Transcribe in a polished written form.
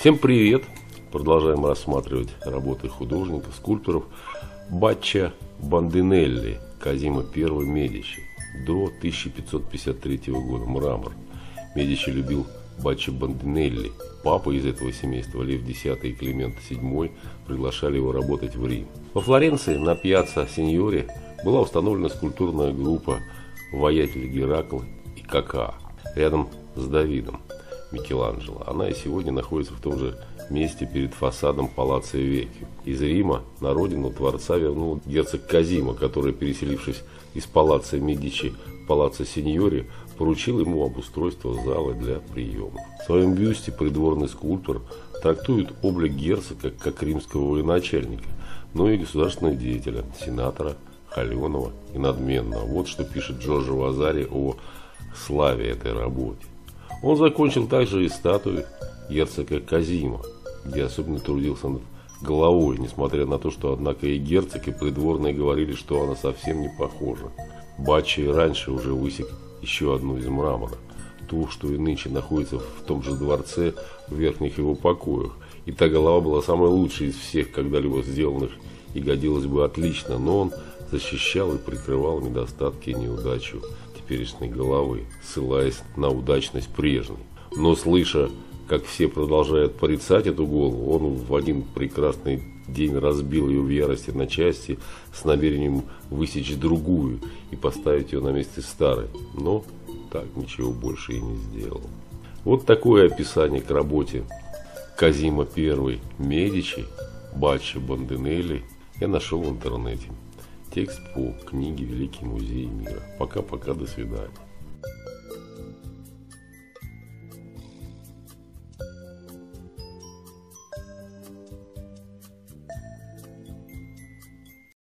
Всем привет! Продолжаем рассматривать работы художников, скульпторов Баччо Бандинелли, Козимо I Медичи, до 1553 года, мрамор. Медичи любил Баччо Бандинелли. Папа из этого семейства, Лев X и Климент VII, приглашали его работать в Рим. Во Флоренции на Пьяцца Синьоре была установлена скульптурная группа «Воятель Геракл» и «Кака» рядом с Давидом Микеланджело. Она и сегодня находится в том же месте перед фасадом Палаццо Веккио. Из Рима на родину творца вернул герцог Козимо, который, переселившись из Палаццо Медичи в Палаццо Синьоре, поручил ему обустройство зала для приемов. В своем бюсте придворный скульптор трактует облик герцога как римского военачальника, но и государственного деятеля, сенатора, холеного и надменного. Вот что пишет Джорджо Вазари о славе этой работы. Он закончил также и статую герцога Козимо, где особенно трудился над головой, несмотря на то, что, однако, и герцог, и придворные говорили, что она совсем не похожа. Баччо и раньше уже высек еще одну из мрамора, ту, что и нынче находится в том же дворце в верхних его покоях. И та голова была самой лучшей из всех когда-либо сделанных и годилась бы отлично, но он защищал и прикрывал недостатки и неудачу теперешней головы, ссылаясь на удачность прежней. Но слыша, как все продолжают порицать эту голову, он в один прекрасный день разбил ее в ярости на части с намерением высечь другую и поставить ее на месте старой. Но так ничего больше и не сделал. Вот такое описание к работе Козимо I Медичи, Баччо Бандинелли я нашел в интернете. Текст по книге «Великий музей мира». Пока-пока, до свидания.